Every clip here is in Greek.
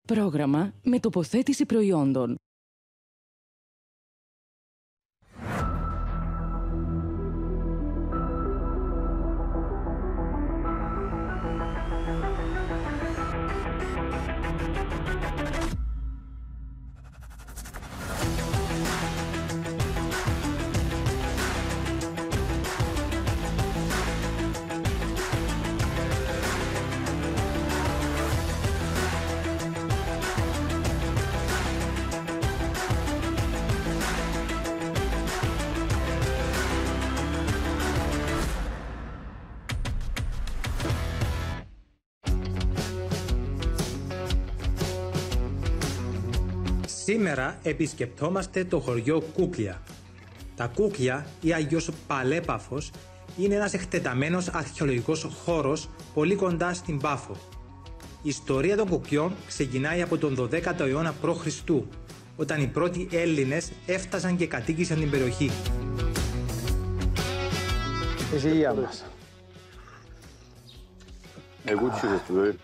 Πρόγραμμα με τοποθέτηση προϊόντων. Σήμερα επισκεπτόμαστε το χωριό Κούκλια. Τα Κούκλια ή αλλιώς Παλέπαφος είναι ένας εκτεταμένος αρχαιολογικός χώρος πολύ κοντά στην Πάφο. Η ιστορία των Κουκλιών ξεκινάει από τον 12ο αιώνα π.Χ., όταν οι πρώτοι Έλληνες έφτασαν και κατοίκησαν την περιοχή. Εσύ υγεία μας. Κούτσισες του δω.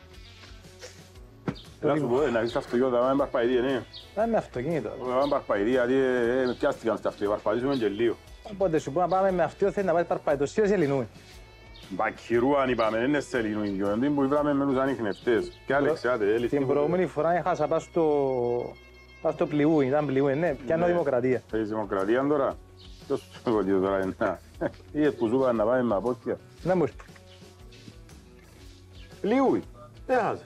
Να σου πω, να έχεις αυτοκίνητο, να μην παρπαϊδί, ναι. Να είμαι αυτοκίνητο. Να μην παρπαϊδί, γιατί με πιάστηκαν στα αυτοκίνητα, παρπαϊδίσουμε και λίγο. Οπότε σου πω να πάμε με αυτοί, θέλει να πάει παρπαϊδό, σίγουρα σε Ελληνούι. Μπακυρού αν είπαμε, δεν είναι σε Ελληνούι, γιατί που είπαμε με τους ανιχνευτές. Και Αλεξιάτε, έλειστε. Την προηγούμενη φορά έχασα πας στο Πλιούι, ήταν Πλιούι, ναι, πιάνω δημοκρατία. Θέλεις δημοκρατία τώρα. Ποιος σου έχω δει τώρα, να. Είδες που σου είπαν να πάμε με απόστια. Να μου είπε. Πλιούι, δεν χάσες.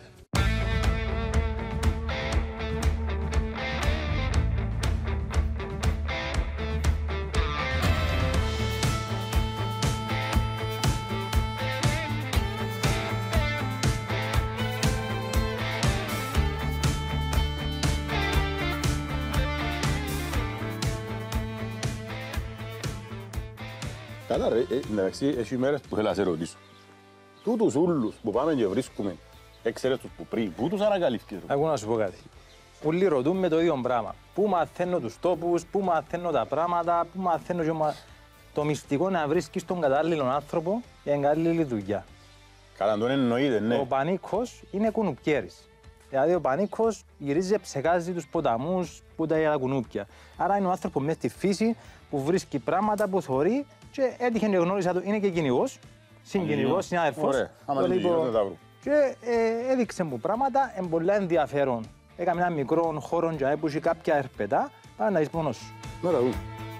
Καλά ρε, εντάξει, έχει μέρες που θέλω να σε ρωτήσω. Τούτους ούλους που πάμε και βρίσκουμε, έξερες τους που πριν, πού τους ανακαλύφθηκες? Ακούω να σου πω κάτι. Όλοι ρωτούν με το ίδιο πράγμα. Πού μαθαίνω τους τόπους, πού μαθαίνω τα πράγματα, πού μαθαίνω και το μυστικό να βρίσκεις τον κατάλληλο άνθρωπο για την κατάλληλη δουλειά. Καλά, τον εννοείται, ναι. Ο Πανίκος είναι κουνουπιέρης. Δηλαδή ο Πανίκος γυρίζει, ψεκάζει τους ποταμούς που τα κουνούπια. Άρα είναι ο άνθρωπος μέσα στη φύση που βρίσκει πράγματα που θωρεί και έτυχε και γνώρισα το. Είναι και κυνηγός, συγκυνηγός, συνάδελφος. Ωραία, άμα είναι κυνηγός δεν τα βρω. Και έδειξε μου πράγματα, είναι πολύ ενδιαφέρον. Έκαμε ένα μικρό χώρο για που είχε κάποια ερπετά, πάμε να δεις μόνος σου. Μέρα δούμε.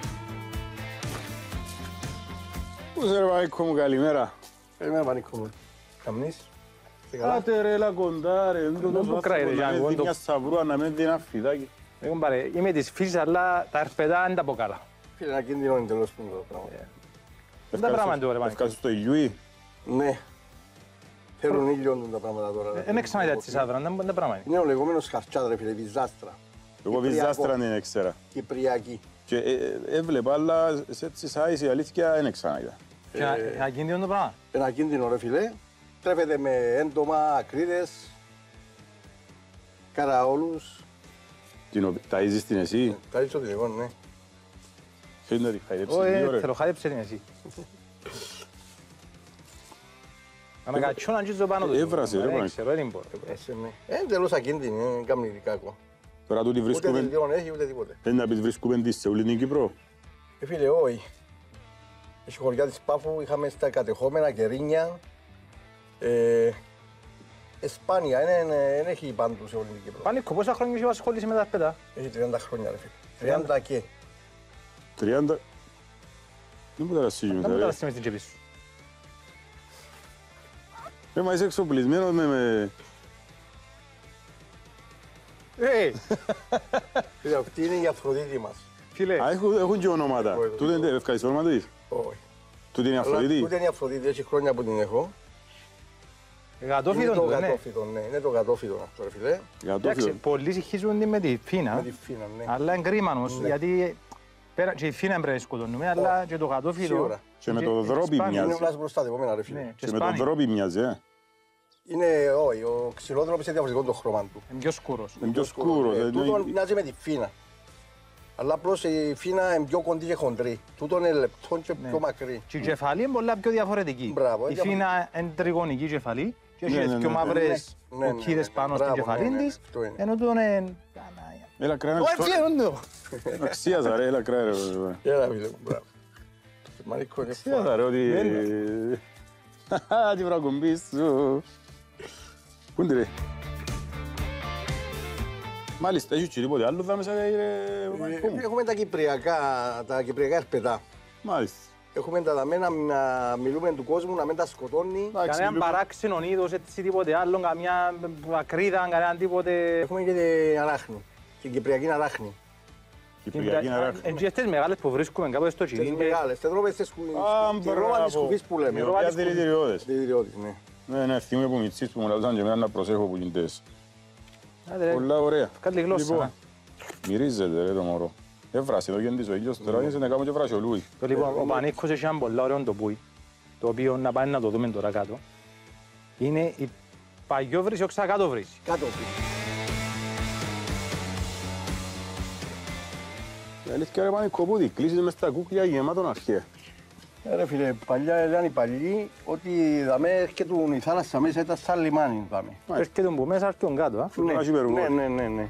Πού σε ρε Πανίκο μου, καλημέρα. Καλημέρα Πανίκο μου. Καμνείς. Άτε ρε, έλα κοντά ρε, δεν το τόσο κράει, άνθρωπο, να μην δει μια σαβρούα, να μην δει ένα φιδάκι. Είμαι της φύσης, αλλά τα ερπετά δεν τα πω καλά. Φίλε, ένα κίνδυνο είναι τελώς πούν το πράγμα. Δεν τα πράγματα τώρα, Πανίκο. Ευκάσεις στο ηλιούι. Ναι. Θέλουν ήλιον τα πράγματα τώρα. Δεν ξανά έτσι σάδρα, δεν τα πράγματα. Είναι ο λεγόμενος χαρτσάτ ρε φίλε, βυζάστρα. Εγώ βυζάστρα δεν ήξερα. Κυπριακή. Και έβλεπα, αλλά σε έτσι σάις η αλήθεια δεν ξανά είδα. Ένα κίνδυνο το πράγμα. Ένα κίνδυνο ρε φίλε. Τρέφεται με έντομα, ακρίδες, καραόλους. Ταΐζεις την εσύ. Ταΐζω την εγώ, ναι. Θέλει να τη χαϊδέψεις Όχι, λίγο ρε. θέλω χάιδεψε την εσύ. Να με κατσιώ να αγγίζω πάνω του. Έβρασε, ρε, Δεν ξέρω, δεν μπορώ. Είναι τελώς ακίνδυνη, δεν κάνει κακό. Τώρα τούτη Ούτε βρίσκουμε... τελειών έχει, ούτε τίποτε. Δεν να πεις βρίσκουμε τη σε όλη την Κύπρο. Φίλε, όχι. Έχει χωριά της Πάφου, είχαμε στα κατεχόμενα Κερίνια. Σπάνια, δεν έχει πάντου σε όλη την Κύπρο. Πανίκο, πόσα χρόνια έχει ασχολήσει με τα ερπετά? Έχει 30 χρόνια ρε φίλε. 30 και. 30... Δεν μπορεί να ρασίγει Δεν μετά μου τα ρε. ραστεί μες στην τσέπη σου. Μα είσαι εξοπλισμένος με... Φίλε, αυτή είναι η Αφροδίτη μας. Φίλε, Α, έχουν και ονόματα. Τούτε είναι ευχαριστώ όνομα της. Όχι. Τούτε είναι η Αλλά Αφροδίτη. ούτε είναι η Αφροδίτη, έχει χρόνια που την έχω. Είναι γατόφιδον το του, ναι. γατόφιδο, ναι. Είναι το γατόφιδο αυτό ρε φίλε. Εντάξει, Γατόφιδο. πολλοί συγχύζουν την με τη Με φίνα, τη φίνα, ναι. αλλά είναι κρίμα όμως, Ναι. γιατί πέρα και η φίνα πρέπει να σκοτώνουμε, αλλά και το γατόφιδο... Σίγουρα. Και με το δρόπι σπάνιο. Είναι μοιάζει. ένας προστατευόμενα ρε φίλε. Ναι, Και με τον σπάνιο. δρόπι μοιάζει, Είναι, όχι, ο ξυλόδρομος είναι διαφορετικό το χρώμα του. Είναι πιο σκούρος. Είναι πιο σκούρο. Τούτο μοιάζει με τη φίνα. Αλλά απλώς η φίνα είναι πιο κοντή και χοντρή. Τούτο είναι λεπτό και πιο μακρύ. Και η κεφαλή είναι πολλά πιο διαφορετική. Μπράβο, Η φίνα είναι τριγωνική κεφαλή και έχει δύο μαύρες κοκκίδες πάνω στην κεφαλή της, ενώ τον είναι... Έλα κρέα αξίαζα ρε, έλα κρέα ρε. Έλα φίλε μου, μπράβο. Μαρίκο είναι Αξίαζα ρε ότι... Τι βρακομπής σου. Πού είναι ρε. Μάλιστα, έχεις και τίποτε άλλο θα μέσα ρε. Έχουμε τα κυπριακά ερπετά. Μάλιστα. Έχουμε τα δαμένα να μιλούμε του κόσμου, να μην τα σκοτώνει. Κανέναν παράξενο είδος, έτσι τίποτε άλλο, καμιά ακρίδα, κανέναν τίποτε... Έχουμε και την αράχνη, την κυπριακή αράχνη. Κυπριακή αράχνη. Εν και αυτές μεγάλες που βρίσκουμε κάποτε στο Τις τσιλίνι. μεγάλες, τις τρώμε στις ρόβα της κουφής που λέμε. Για δηλητηριώδες. Δηλητηριώδης, ναι. Ναι, θυμούμαι που μητσίς που μου λαούσαν και εμένα να προσέχω που γίνοντες. Πολλά ωραία. Κάτι γλώσσα. Μυρίζεται ρε το μωρό. Έβρασε εδώ γέντης ο ήλιος, τώρα είναι να κάνω και βρασιολούι. Λοιπόν, ο Πανίκος έχει έναν πολλά ωραίο τοπούι, το οποίο να πάει να το δούμε τώρα κάτω. Είναι η παγιόβρυση, όχι κάτω-βρύση. Κάτω. Η αλήθεια ρε πάνε κοπούδι, κλείσεις μες στα κούκλια γεμάτον αρχαία. Ρε φίλε, παλιά ήταν οι παλιοί ότι δαμέ έρχεται η θάλασσα μέσα, ήταν σαν λιμάνι δαμέ. Έρχεται που μέσα, έρχεται κάτω. Ναι.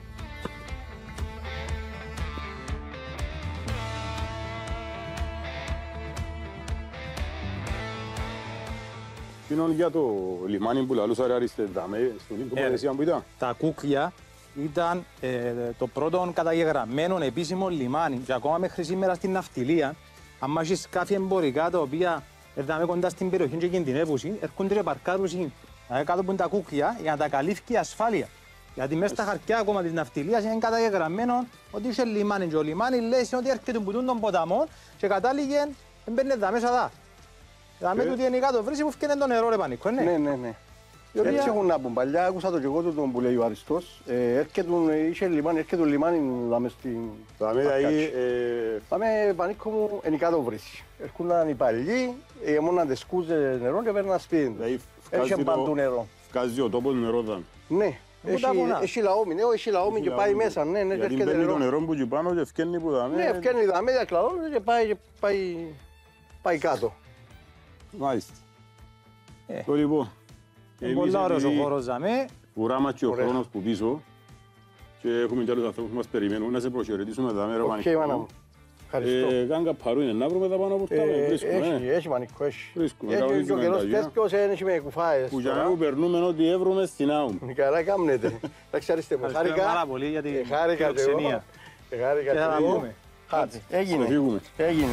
Πίνον για το λιμάνι που λαλούσα ρε Αρίστε, δάμε, στην τοποθεσία που ήταν. Τα κούκλια ήταν το πρώτο καταγεγραμμένο επίσημο λιμάνι και ακόμα μέχρι σήμερα στην ναυτιλία. Αν έχει σκάφη εμπορικά τα οποία εδάμε κοντά στην περιοχή και κινδυνεύουν, έρχονται και παρκάρουν κάτω από τα κούκλια για να τα καλύφει η ασφάλεια. Γιατί μέσα στα χαρτιά ακόμα της ναυτιλίας είναι καταγεγραμμένο ότι είχε λιμάνι και ο λιμάνι λέει ότι έρχεται που των ποταμών και κατάληγε μπαίνει εδώ μέσα δά. Δάμε του είναι κάτω βρύση που φτιάχνει το νερό ρε Πανίκο, ναι. Ναι. Έτσι έχουν να πούν. Παλιά άκουσα το και εγώ τον που λέει ο Αριστός. Είχε λιμάνι, έρχεται το λιμάνι δάμε στην... Δάμε Πανίκο μου είναι κάτω βρύση. Έρχονταν οι παλιοί, μόνο να τεσκούζε νερό και παίρναν σπίτι του. Έχει παντού νερό. Βγάζει ο τόπος νερό δάμε. Ναι. Έχει λαόμι και πάει μέσα. Γιατί μπαίνει το νερό που εκεί πάνω και ευκένει που δάμε. Ναι, ευκένει δάμε, διακλαδώνει και πάει κάτω. Μάλιστα. Το λοιπόν. Είναι πολλά ωραίος ο χώρος δάμε. Ουρά μας και ο χρόνος που πίσω και έχουμε και άλλους ανθρώπους που μας περιμένουν να σε προχαιρετήσουμε δάμε ρε Πανίκο. Οκ, μάνα μου. Ευχαριστώ. Καν καπαρού είναι να βρούμε τα πάνω από τα βρίσκουμε. Έχει Πανίκο, έχει. Βρίσκουμε. Έχει και ο καιρός τέτοιος, έχει με κουφάες. Που για να μην περνούμε ό,τι έβρουμε στην άουμ. Καλά κάμνετε. Εντάξει, αρίστε μου. Ευχαριστούμε πάρα πολύ για την Χάρηκα και εγώ. φιλοξενία. Χάρηκα Και θα τα και εγώ. πούμε. Έγινε. Έγινε.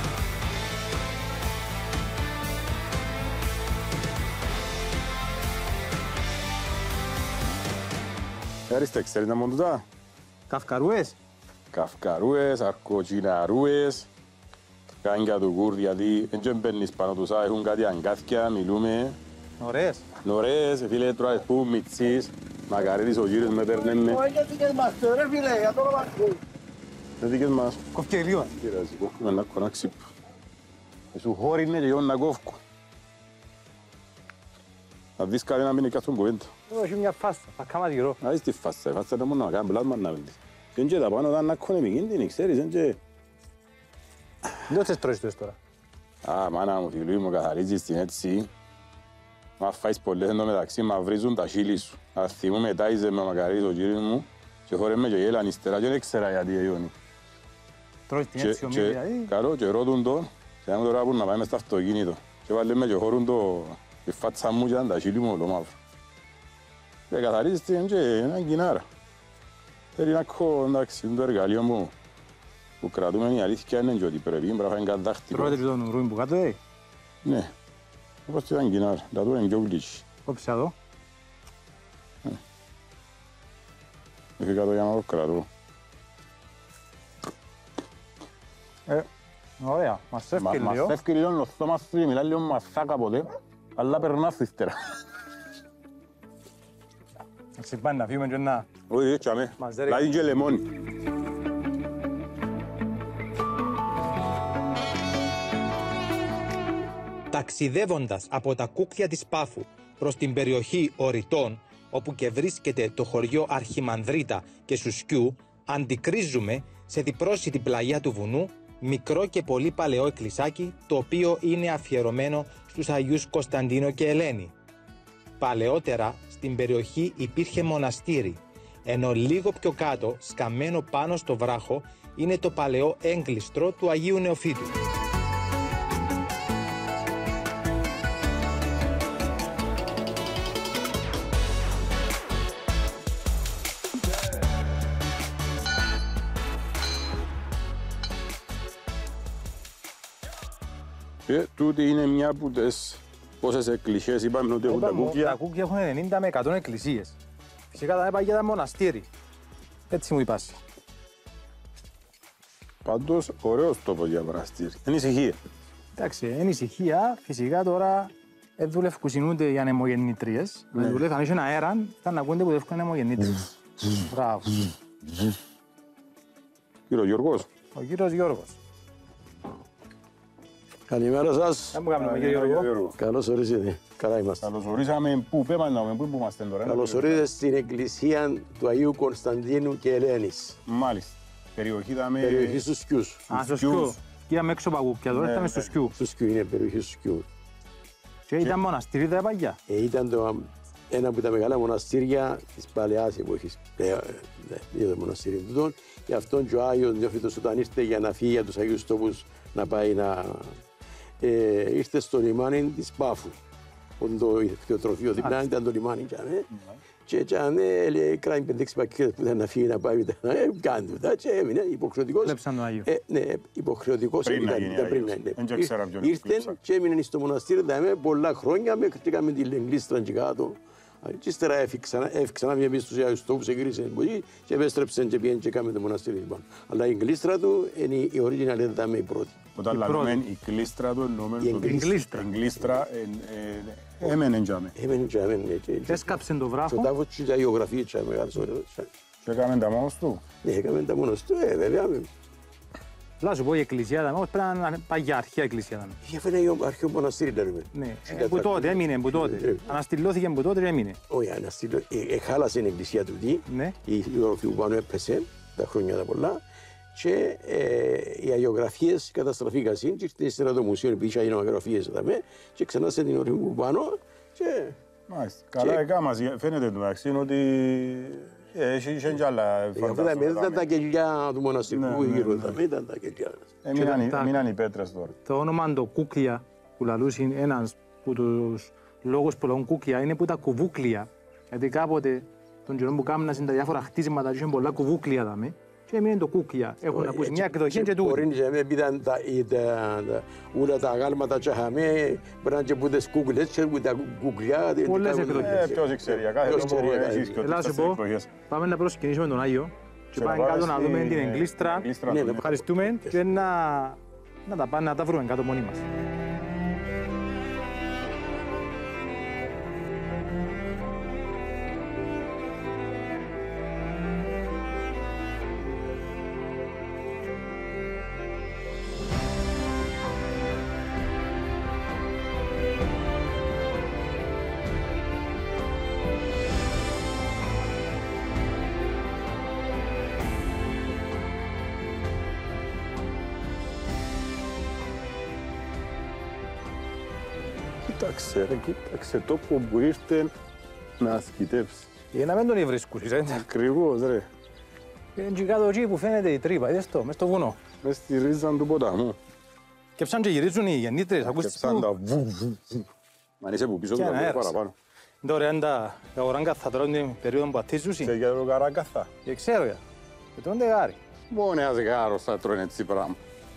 Αρίστε, ξέρεις να μόνο τούτα. Καυκαρούες. Καυκαρούες, αρκοτσιναρούες, κάγκια του κουρ, γιατί δεν μπαίνεις πάνω τους, έχουν κάτι αγκάθια, μιλούμε. Ωραίες. Ωραίες, φίλε, τώρα που μητσείς, μακαρίτης ο κύριος με παίρνε. Όχι για δικές μας, ρε φίλε, για το όνομα του. Δεν δικές μας. Κόφκε λίγο. Πειράζει, κόφκουμε να κόνα ξύπνο. Σου χώρι είναι και εγώ να κόφκω. Να δεις κάτι να μείνει καθόν κουβέντα. Όχι μια φάστα, θα κάμα γυρώ. Να δεις τη φάστα, η φάστα είναι μόνο να κάνει πλάσμα να βέλτεις. Και είναι και τα πάνω να κόνε μη κίνδυνοι, ξέρεις, είναι και... Δεν θες τρώεις τους τώρα. Α, μάνα μου, φίλοι μου, καθαρίζεις την έτσι. Μα φάεις πολλές εν τω μεταξύ, μα βρίζουν τα χείλη σου. Ας θυμούμε τάιζε με μακαρίτης ο κύριος μου και χωρέμε και γέλαν ύστερα και δεν ξέρα γιατί εγιώνει. Τρώεις την έτσι ομή δηλαδή. Καλό και ρώτουν το, και να τώρα που να πάει μες στο αυτοκίνητο. Και βάλουμε και χωρούν το, η φάτσα μου και τα χείλη μου όλο μαύρο. Και καθαρίζεις την και έναν κοινάρα. Θέλει να έχω, εντάξει, το εργαλείο μου που κρατούμε η αλήθεια είναι και ότι πρέπει να φάει κάτι δάχτυλο. Τρώετε και τον ρούιν που κάτω, Ναι, όπως και ήταν κοινάρα, τα του είναι πιο γλύτσι. Κόψε εδώ. Έχει κάτω για να το κρατώ. Ωραία, μας φεύγει λίγο. Μας φεύγει λίγο το στόμα σου και μιλάει λίγο μασά κάποτε, αλλά περνάς ύστερα. Έτσι πάει να φύγουμε και να... Όχι, έτσι αμέ, Μαζέρι. λάδι και λεμόνι. Ταξιδεύοντας από τα κούκλια της Πάφου προς την περιοχή Οριτών, όπου και βρίσκεται το χωριό Αρχιμανδρίτα και Σουσκιού, αντικρίζουμε σε διπρόσιτη πλαγιά του βουνού μικρό και πολύ παλαιό εκκλησάκι, το οποίο είναι αφιερωμένο στους Αγίους Κωνσταντίνο και Ελένη. Παλαιότερα στην περιοχή υπήρχε μοναστήρι, ενώ λίγο πιο κάτω, σκαμμένο πάνω στο βράχο, είναι το παλαιό έγκλειστρο του Αγίου Νεοφύτου. Και τούτη είναι μια από τις πόσες εκκλησίες είπαμε ότι έχουν τα κούκκια. Τα κούκκια έχουν 90 με 100 εκκλησίες. Φυσικά τα είπα για τα μοναστήρι. Έτσι μου είπα. Πάντως, ωραίος τόπος για μοναστήρι. Είναι ησυχία. Εντάξει, είναι ησυχία. Φυσικά τώρα δουλεύουν ούτε για ανεμογεννήτριες. Δηλαδή, αν είχε αέρα, ήταν να ακούνε που δουλεύουν ανεμογεννήτριες. Μπράβο. Κύριο Γιώργος. Ο κύριος Γιώργος. Καλημέρα σας. Δεν μου κάνουμε, κύριε Γιώργο. Καλώς ορίσατε. Καλά είμαστε. Καλώς ορίσαμε. Πού πέμαναμε, πού είμαστε τώρα. Καλώς ορίσατε στην εκκλησία του Αγίου Κωνσταντίνου και Ελένης. Μάλιστα. Περιοχή δαμε... Περιοχή στους Σκιούς. Α, στο Σκιού. Είδαμε έξω παγούπια, τώρα ήρθαμε στο Σκιού. Στους Σκιού είναι περιοχή στους Σκιού. Και ήταν μοναστήρι τα παγιά. Ήταν ένα από τα μεγάλα μοναστήρια της παλαιάς εποχής. Είναι το μοναστήρι του. Γι' αυτόν και ο Άγιος Νεοφύτος όταν ήρθε για να φύγει για τους Αγίους τόπους να πάει να... ήρθε στο λιμάνι της Πάφου. Το κτηνοτροφείο διπλά ήταν το λιμάνι και έτσι κράει 5-6 πακέτες που ήταν να φύγει να πάει κάνει τούτα και έμεινε υποχρεωτικός. Βλέψαν τον Άγιο. Ναι, υποχρεωτικός ήταν πριν να είναι. Ήρθε και έμεινε στο μοναστήρι πολλά χρόνια μέχρι και έκαμε την εγκλήστρα και κάτω. Και ύστερα έφυξαν μια πίστη στους Άγιους τόπους, εγύρισε την ποδή και επέστρεψαν και πήγαν και έκαμε το μοναστήρι. Αλλά η εγκλήστρα του είναι η original, ήταν η πρώτη. Όταν λέμε η κλίστρα του εννοούμε η εγκλήστρα έμενε τζάμε. Έμενε τζάμε, ναι. Έσκαψε το βράχο. Και τάφος και τα γεωγραφία και μεγάλες ώρες. Και έκαμε τα μόνος του. Ναι, έκαμε τα μόνος του, βέβαια. Να σου πω η εκκλησία ήταν, όμως πρέπει να πάει για αρχαία εκκλησία ήταν. Για φαίνεται αρχαίο μοναστήρι ήταν. Ναι, που τότε έμεινε, που τότε. Αναστηλώθηκε που τότε έμεινε. Όχι, χάλασε η εκκλησία του τι. Η οροφή που πάνω έπεσε τα χρόνια τα πολλά. Και οι αγιογραφίες καταστραφήκαν και ήρθε στο το μουσείο που είχε αγιογραφίες εδώ και ξανά σε την οροφή που πάνω. Μάλιστα. Καλά έκαμε, φαίνεται του μεταξύ ότι είχε και άλλα φαντάσματα. Αυτά ήταν τα κελιά του μοναστηρικού γύρω, ήταν τα κελιά. Μείναν οι πέτρες τώρα. Το όνομα το κούκλια που λαλούσε ένας από τους λόγους που λαλούν κούκλια είναι που τα κουβούκλια. Γιατί κάποτε τον καιρό που κάμναν τα διάφορα χτίσματα είχαν πολλά κουβούκλια δάμε. Και έμεινε το κούκλια. Έχουν ακούσει μια εκδοχή και τούτη. Μπορεί να μην ήταν όλα τα αγάλματα και είχαμε, πρέπει και που τις κούκλες και που τα κουκλιά. Πολλές εκδοχές. Ποιος ξέρει, κάθε λόγο έχεις και τις εκδοχές. Πάμε να προσκυνήσουμε τον Άγιο και πάμε κάτω να δούμε την εγκλήστρα. Ευχαριστούμε και να τα βρούμε κάτω μόνοι μας. Κοίταξε τόπο που ήρθε να ασκητεύσει. Για να μην τον βρίσκεις, ρε. Ακριβώς, ρε. Είναι και κάτω εκεί που φαίνεται η τρύπα, είδες το, μες στο βουνό. Μες στη ρίζα του ποταμού. Και ψάνε και γυρίζουν οι γεννήτρες, ακούσεις που. Και ψάνε τα βου. Μα είσαι που πίσω του τα παραπάνω. Είναι ωραία τα οράγκαθα τώρα την περίοδο που ατίζουν. Σε για το καράγκαθα. Και ξέρω για. Και τρώνε γάρι. Μόνο ένας γάρος θα τρώνε έτσι πράγμα.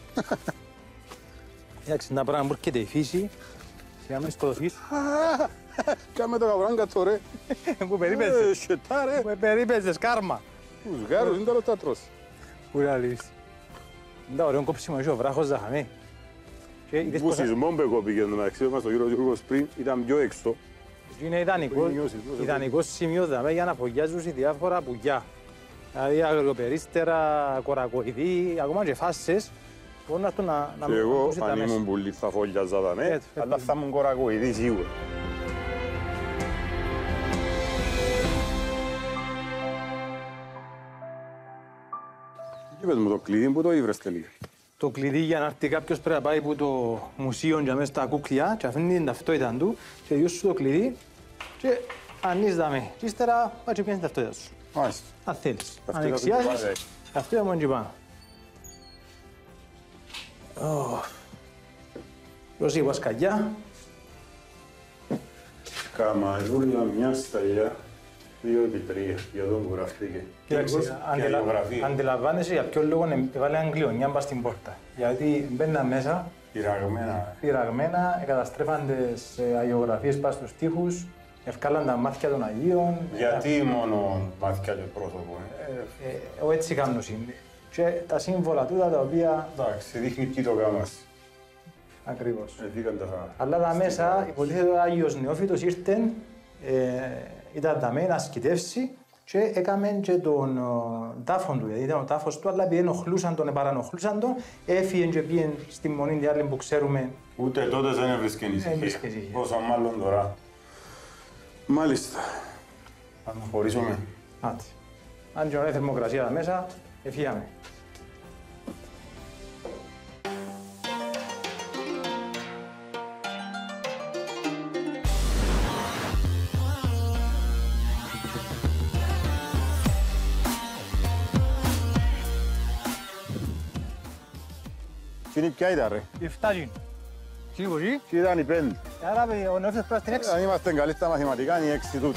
Εντάξει, ένα πράγμα που έρχεται η φύση. Για να μην σκοτωθείς. Κάμε το καβράγκατσο ρε. Που περίπεζες. Σετά ρε. Που περίπεζες κάρμα. Τους γάρους είναι τώρα τα τρως. Πού να λύσεις. Είναι τα ωραίο κόψιμο ο βράχος ζαχαμέ. Που σεισμό που εγώ πήγαινε μεταξύ μας, ο κύριος Γιώργος πριν ήταν πιο έξω. Είναι ιδανικό σημείο για να φωγιάζουν διάφορα πουλιά. Δηλαδή αγροπερίστερα, κορακοειδή, ακόμα και φάσες. Μπορούν να και εγώ, αν ήμουν πολύ θα φωλιάζα δαμέ, αλλά θα ήμουν κορακοειδή σίγουρα. Και πες μου το κλειδί, πού το ήβρες τελικά. Το κλειδί για να έρθει κάποιος πρέπει να πάει από το μουσείο για μέσα στα κούκλια και αφήνει την ταυτότητα του και διούς σου το κλειδί Και ανίζαμε. Και ύστερα πάει και πιάνεις ταυτότητα σου. Μάλιστα. Αν θέλεις. Αν Ταυτότητα του εξιάζεις, πάρε. ταυτότητα μόνο και πάνω. Δώσει βασκαγιά. Καμαρούλα, μια σταλιά, 2x3, για τον κουραστήκε. Κοίταξε, αντιλαμβάνεσαι για ποιο λόγο έβαλε αγγλιονιά μπας στην πόρτα. Γιατί μπαίναν μέσα, Πειραγμένα. πειραγμένα, καταστρέφαν τις αγιογραφίες πάνω στους τοίχους, ευκάλαν τα μάτια των Αγίων. Γιατί μόνο μάθηκα και πρόσωπο. Εγώ έτσι κάνω είναι. Και τα σύμβολα τούτα τα οποία Εντάξει, δείχνει τι το κάμας. ακριβώς. Δίκαν τα... Αλλά τα μέσα, υποτίθεται ο Άγιος Νεόφυτος ήρθε, ήταν τα μένα να ασκητεύσει και έκαμε και τον τάφον του, γιατί ήταν ο τάφος του, αλλά επειδή ενοχλούσαν τον, επαρανοχλούσαν τον, έφυγε και πήγε στη μονή τη άλλη που ξέρουμε. Ούτε τότε δεν έβρισκε έβρισκε ησυχία. ησυχία. Πόσο μάλλον τώρα. Μάλιστα. Θα χωρίσουμε. Άτε. Αν και ωραία θερμοκρασία τα μέσα, έφυγαμε. Τι ποια ήταν ρε. Και φτάζει. Τι μπορεί. Τι ήταν οι 5. Άρα ο Νεόφυτος πρέπει στην 6. Αν είμαστε καλοί στα μαθηματικά είναι οι 6 τούτοι.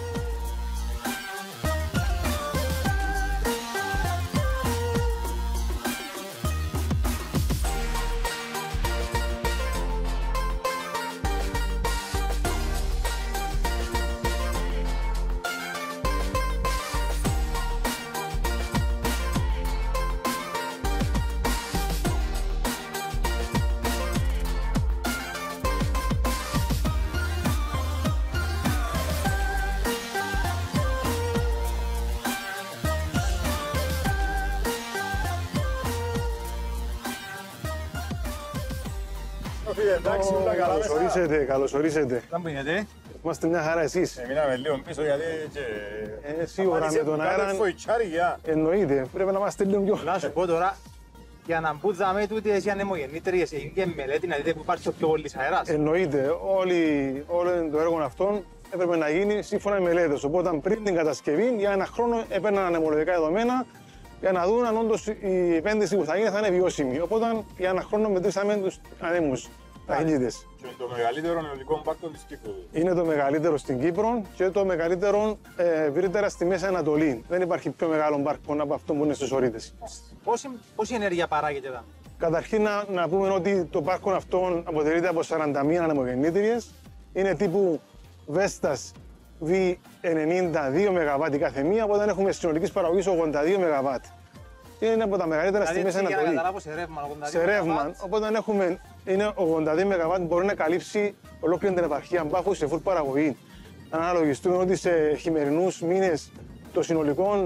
Εντάξει, όλα καλά μέσα. Καλώς ορίσετε. Δεν πίνετε. Είμαστε μια χαρά εσείς. Μείναμε λίγο πίσω γιατί και... Σίγουρα με τον αέρα εννοείται. Πρέπει να είμαστε λίγο πιο... Να σου πω τώρα, για να μπούτζαμε τούτε οι ανεμογεννήτριες, έγινε μελέτη να δείτε που υπάρχει ο πιο πολύς αέρας. Εννοείται. Όλο το έργο αυτόν έπρεπε να γίνει σύμφωνα με μελέτες. Οπότε πριν την κατασκευή, για ένα χρόνο έπαιρναν ανεμολογικά δεδομένα για να δουν αν όντως η επένδυση που θα γίνει θα είναι βιώσιμη. Οπότε για ένα χρόνο μετρήσαμε τους ανέμους. Ταχύτητες. Και το μεγαλύτερο νεολικό πάρκο της Κύπρου. Είναι το μεγαλύτερο στην Κύπρο και το μεγαλύτερο ευρύτερα στη Μέση Ανατολή. Δεν υπάρχει πιο μεγάλο πάρκο από αυτό που είναι στους Ορείτες. Πόση ενέργεια παράγεται εδώ. Καταρχήν να πούμε ότι το πάρκο αυτό αποτελείται από 41 ανεμογεννήτριες. Είναι τύπου Vestas V92 ΜΒ η κάθε μία, οπότε έχουμε συνολικής παραγωγής 82 ΜΒ. Είναι από τα μεγαλύτερα στη Μέση Ανατολή. Για να καταλάβω σε ρεύμα, 82 Σε ρεύμα, οπότε είναι 82 ΜΒ μπορεί να καλύψει ολόκληρη την επαρχία Μπάχου σε full παραγωγή. Αν αναλογιστούμε ότι σε χειμερινούς μήνες το συνολικό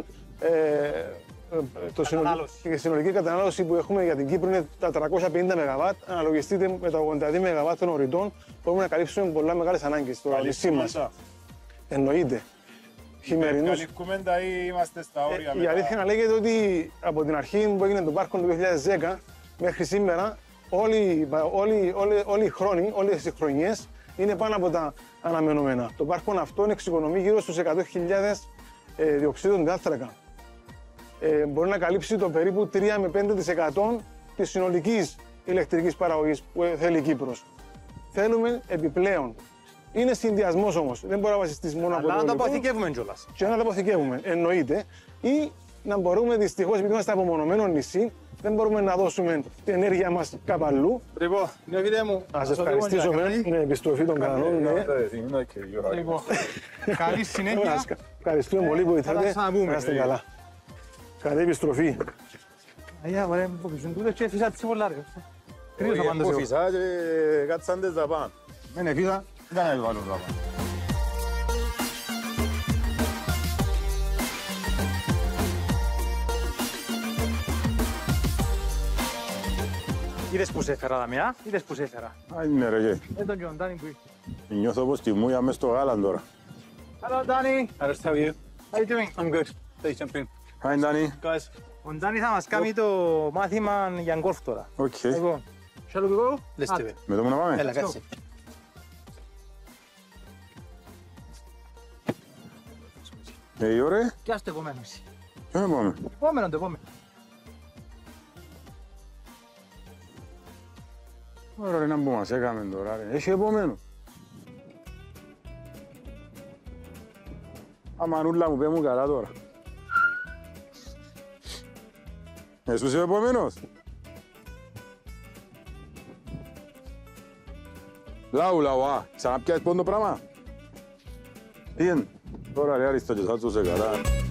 η συνολική κατανάλωση που έχουμε για την Κύπρο είναι τα 350 ΜΒ. Αναλογιστείτε με τα 82 ΜΒ των ορειτών μπορούμε να καλύψουμε πολλά μεγάλες ανάγκες στο νησί μας. Εννοείται. Χειμερινούς. Καλή κουμέντα ή είμαστε στα όρια Η αλήθεια να λέγεται ότι από την αρχή που έγινε το πάρκο του 2010 μέχρι σήμερα όλοι οι χρόνοι, όλες οι χρονιές είναι πάνω από τα αναμενόμενα. Το πάρκο αυτό εξοικονομεί γύρω στους 100.000 διοξείδιο του άνθρακα. Μπορεί να καλύψει το περίπου 3 με 5% της συνολικής ηλεκτρικής παραγωγής που θέλει η Κύπρος. Θέλουμε επιπλέον. Είναι συνδυασμός όμως. Δεν μπορεί να βασιστείς μόνο από το αλλά να το υλικό. αποθηκεύουμε κιόλας. Και να το αποθηκεύουμε, εννοείται. Ή να μπορούμε δυστυχώς, επειδή είμαστε απομονωμένο νησί, δεν μπορούμε να δώσουμε την ενέργεια μας κάπου αλλού. Λοιπόν, Νεόφυτε μου, Να σας ευχαριστήσω με την επιστροφή των κανόνων. Λοιπόν, καλή συνέχεια. Ευχαριστούμε πολύ που Θα ήρθατε. τα ξαναπούμε. Να είστε καλά. Καλή επιστροφή. Αγιά, ωραία, μου φοβίζουν τούτες και φυσά ψηφολά, ρε. Κρύος απάντως εγώ. Φυσά και κάτσαν τις δαπάν. Μένε φύσα, δεν είναι βάλουν δαπάν. Είδες που σε έφερα δαμιά, είδες που σε έφερα. Είναι ρε και. Τον και τον Ντάνι που ήρθε. Νιώθω πως τη μούια μες στο γάλαν τώρα. Hello, Danny. How are you? How you doing? I'm good. Please jump in. Hi, Danny. Guys, Ο Ντάνι θα μας κάνει το μάθημα για γκολφ τώρα. Οκ. Λοιπόν, shall we go? let's do it. Με το μου να πάμε. Έλα, κάτσε. Ωραία. Κι ας το επόμενο εσύ. Ποιο επόμενο. Επόμενο το επόμενο. Ωραία ρε να που μας έκαμε τώρα ρε. Έχει επόμενο. Αμανούλα μου, πέ μου καλά τώρα. Εσύ είσαι ο επόμενος. Λάου, α, ξαναπιάσεις πόντο πράγμα. Πήγαινε. Τώρα ρε Άριστο και θα του σε καλά.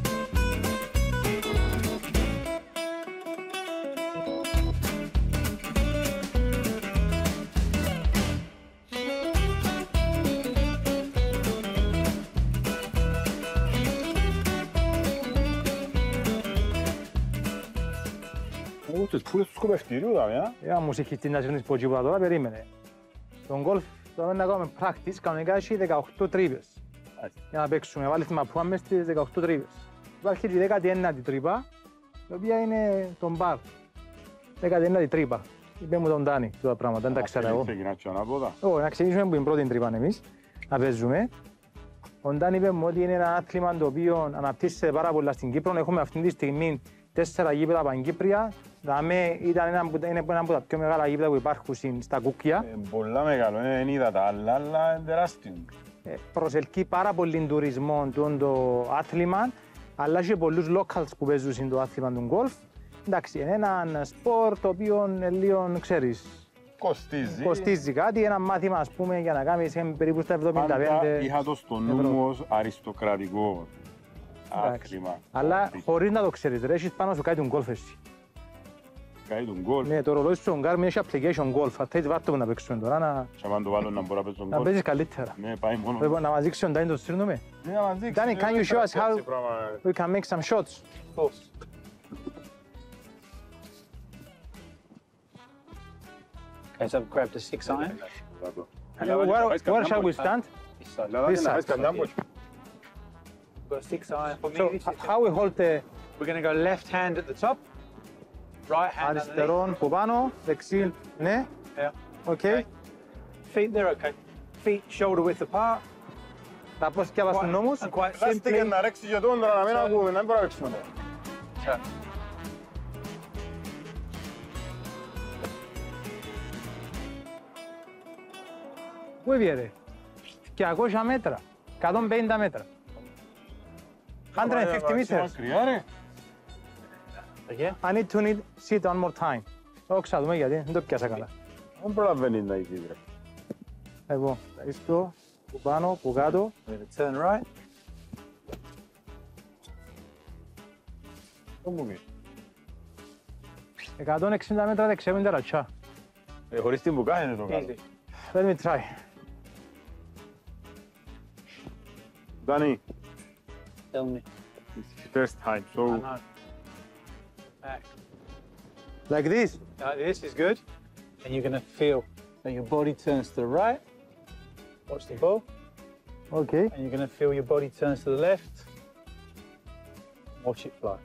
Τις πουλες του σκοπευτήριου, δάμε, Για μουσική να σύρνεις πω τίποτα τώρα, περίμενε. Τον γκολφ θα να κάνουμε practice, κανονικά έχει 18 τρύπες. Για να παίξουμε, βάλεις τη μαπούα μες στις 18 τρύπες. Υπάρχει και η 19η τρύπα, η οποία είναι τον μπαρ. 19η τρύπα. Είπε μου τον Τάνη τα πράγματα, δεν τα ξέρω εγώ. Όχι, να ξεκινήσουμε από την πρώτη τρύπα εμείς, να παίζουμε. Ο Ντάνη είπε μου ότι είναι ένα άθλημα το οποίο αναπτύσσεται πάρα πολλά στην Κύπρο. Έχουμε αυτή τη στιγμή 4 γήπεδα πανκύπρια. Ήταν ένα από τα πιο μεγάλα γήπεδα που υπάρχουν στα Κούκκια. Πολλά μεγάλο, δεν είδα τα άλλα, αλλά είναι τεράστιο. Προσελκύει πάρα πολύ τουρισμό το άθλημα, αλλά και πολλούς locals που παίζουν το άθλημα του γκολφ. Εντάξει, είναι ένα σπορ το οποίο λίγο, ξέρεις, κοστίζει κάτι, ένα μάθημα ας πούμε για να κάνεις περίπου στα 75 πάντα είχα το στο νου μου ως αριστοκρατικό άθλημα. Αλλά χωρίς να το ξέρεις ρε, έχεις πάνω σου κάτι του γκολφ εσύ. Κάτι του γκολφ. Ναι, το ρολόι σου Garmin έχει application golf, αν θέλεις βάρ' το που να παίξουμε τώρα Και αν το βάλω να μπορώ να παίζω τον να γκολφ. παίζεις καλύτερα. Ναι, πάει μόνο. Πρέπει να μας δείξει ο Ντάνι το στρίνουμε. Ναι, να μας δείξει. Danny, can you show us how we can make some shots? Okay, so I've grabbed a 6 iron. Where shall we stand? This side. I've got a 6 iron for me. So This is how we hold the We're going to go left hand at the top, right hand underneath. αριστερόν από πάνω, δεξί, ναι, Yeah. okay. Feet, they're okay. Feet shoulder width apart. Τα πόσκια βάζουν νόμους. And quite Λάστηκε simply. να ρέξει και τον τώρα, να μην ακούμε, να μην μπορούμε να παίξουμε. So, Πού έβγαινε, 200 μέτρα, 150 μέτρα. 150 meters. Μακριά ρε. again. I need to see it one more time. Όχι, ξαδούμε γιατί, δεν το πιάσα καλά. Δεν προλαβαίνει να έχει ρε. Εγώ, ευχαριστώ, που πάνω, που κάτω. We're going to turn right. Το μου πει. 160 μέτρα δεξιά με τερατσιά. Χωρίς την μπουκά είναι το καλό. Easy. Let me try. Danny, Tell me. it's the first time, I so know. Back. Like this. Like this is good. And you're going to feel that your body turns to the right. Watch the ball. Okay. And you're going to feel your body turns to the left. Watch it fly.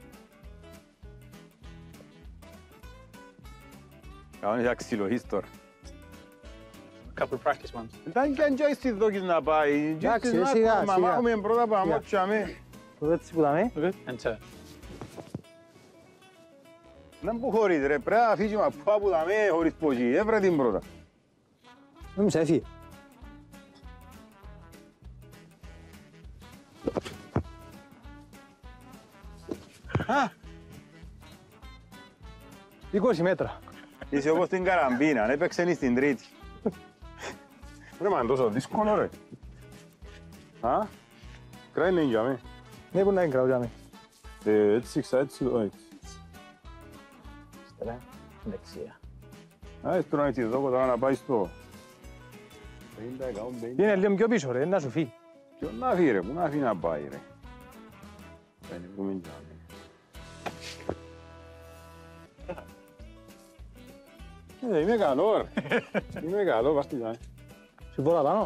κάνεις αξιλοχής τώρα. A couple of practice ones. Ήταν και αν και στις δόκες να πάει. Εντάξει, Και στις σιγά, να σιγά. μάθουμε πρώτα από αμότσαμε. Το έτσι που δάμε. Good. And turn. Δεν που χωρίς ρε, πρέπει να αφήσεις μαπά που δάμε χωρίς πόχη. Έβρε την πρώτα. Δεν μου σε έφυγε. Α! 20 μέτρα. Είσαι όπως την καραμπίνα, έπαιξε στην τρίτη. Ρε μα είναι τόσο δύσκολο ρε. Α, κράει για με. Ναι, που να είναι κραουδάμε. Έτσι, έτσι, έτσι. Αριστερά. Δεξιά. Α, τώρα έτσι εδώ τώρα να πάει στο... Είναι λίγο πιο πίσω ρε, να σου φύγει. Ποιο να φύγει ρε, πού να φύγει να πάει ρε. Δεν έχουμε για με. Είμαι καλό ρε. Είμαι καλό, βάστη για με. Σου πω πάνω.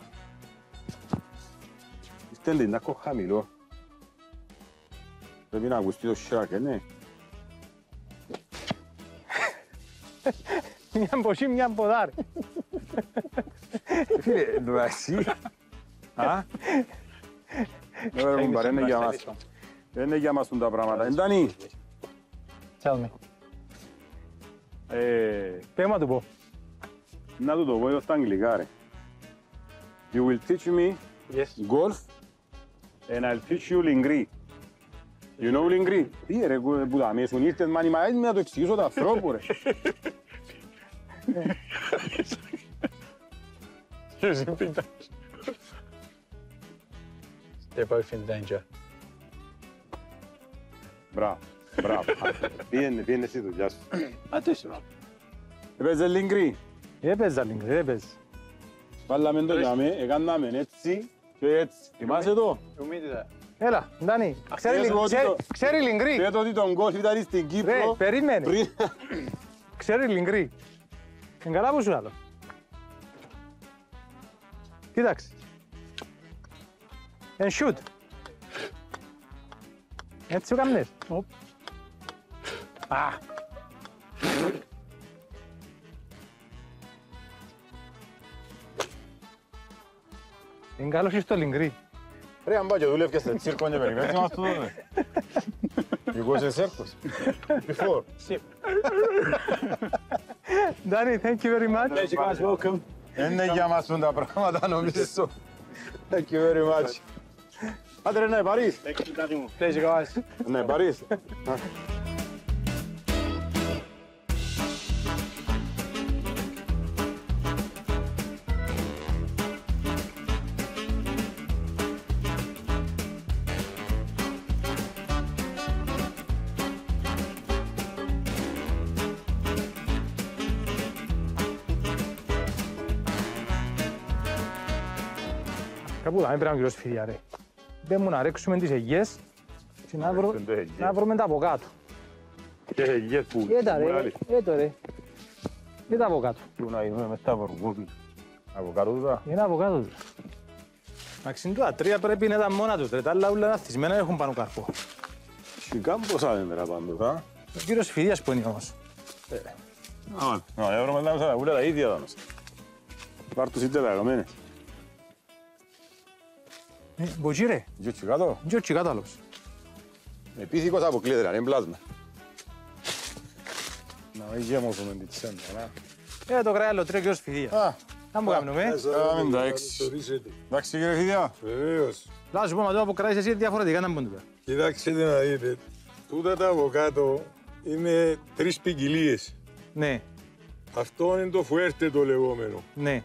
Είστε λινάκο χαμηλό. Πρέπει να ακουστεί το σιράκ, ναι. Μια μποσί, μια ποδάρ. Φίλε, εντάξει. Α, είναι για μας. Είναι για μας τα πράγματα. Εντάνι. Tell me. Πες μου το πω. Να του το πω στα αγγλικά ρε. You will teach me Yes. golf and I'll teach you lingri. You know lingri? Τι ρε που τα μέσουν ήρθες μάνι μα έτσι να το εξηγήσω τα ανθρώπου ρε. They're both in danger. Μπράβο, μπράβο. Πήγαινε στη δουλειά σου. Αντίστοιχο. Έπαιζε λingri. Έπαιζα λίγο, έπαιζα. Βάλαμε το για με, έκαναμε έτσι και έτσι. Θυμάσαι το? You mean that? Έλα, Ντάνι, ξέρει λιγκρί. Πέτω ότι τον γκολφ ήταν στην Ρε, Κύπρο. περίμενε. Πριν... Ξέρει λιγκρί. Είναι καλά που σου άλλο. Κοίταξε. And shoot. Έτσι σου κάνεις. Α. Είναι καλός και στο λιγκρί. Ρε, αν πάει και δουλεύκες στο τσίρκο και περιμένεις μας το δούμε. You go σε circus. Before. Danny, thank you very much. You guys welcome. Είναι για μας τα πράγματα νομίζω. Thank you very much. Άντε ρε, ναι, Παρίς. Pleasure, guys. Ναι, Παρίς. Κάπου θα πρέπει να γυρώσει φίδια ρε. Δεν μου να ρίξουμε τις αιγιές και να βρούμε τα από κάτω. Και γες που. Έτα ρε, έτω ρε. Έτα από κάτω. Πού να γίνουμε μες τα βαργούπι. Από κάτω τούτα. Είναι από κάτω του. Εντάξει, τα τρία πρέπει να ήταν μόνα τους ρε. Τα άλλα ούλα ναυτισμένα έχουν πάνω καρπό. Σιγά πόσα είναι μέρα πάντως, α. Ο κύριος φίδιας που είναι όμως. Να, έβραμε τα μισά τα ούλα τα ίδια τα μας. Πάρ' τους είτε τα ερωμένες. Μποτσί ρε. Γιώτσι κάτω. Γιώτσι κατάλογος. Επίθηκος αποκλείεται, ρε, είναι πλάσμα. Να μην γέμωσουμε την τσέντα, να. Το κράει άλλο τρία κύριος φίδια. Α, Να μου κάνουμε. κάμε τα έξι. Εντάξει κύριε Φίδια. Βεβαίως. Λάζω σου πω, μα το αποκράεις εσύ διαφορετικά να μπουν τούτα. Κοιτάξτε να δείτε. Τούτα τα από κάτω είναι τρεις ποικιλίες. Ναι, Αυτό είναι το φουέρτε το λεγόμενο. ναι.